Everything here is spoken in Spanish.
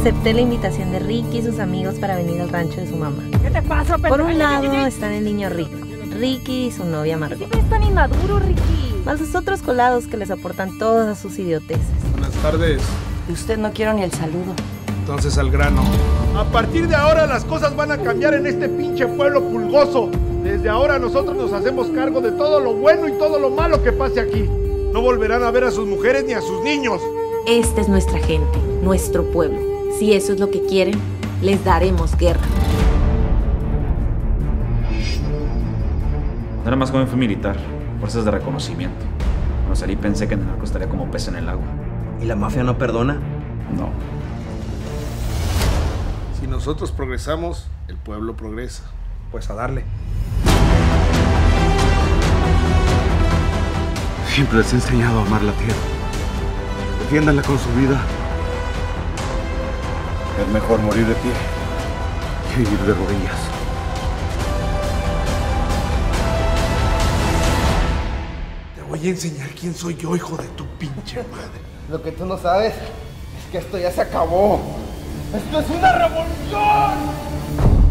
Acepté la invitación de Ricky y sus amigos para venir al rancho de su mamá. ¿Qué te pasa, Por un lado están el niño rico, Ricky y su novia Margot. Siempre es tan inmaduro, Ricky. Más los otros colados que les aportan todas sus idioteces. Buenas tardes. De usted no quiero ni el saludo. Entonces al grano. A partir de ahora las cosas van a cambiar en este pinche pueblo pulgoso. Desde ahora nosotros nos hacemos cargo de todo lo bueno y todo lo malo que pase aquí. No volverán a ver a sus mujeres ni a sus niños. Esta es nuestra gente, nuestro pueblo. Si eso es lo que quieren, les daremos guerra. No era más joven, fui militar, fuerzas de reconocimiento. Cuando salí pensé que en el narco estaría como pez en el agua. ¿Y la mafia no perdona? No. Si nosotros progresamos, el pueblo progresa. Pues a darle. Siempre les he enseñado a amar la tierra. Defiéndanla con su vida. Es mejor morir de pie Que vivir de rodillas. Te voy a enseñar quién soy yo, hijo de tu pinche madre. Lo que tú no sabes es que esto ya se acabó. ¡Esto es una revolución!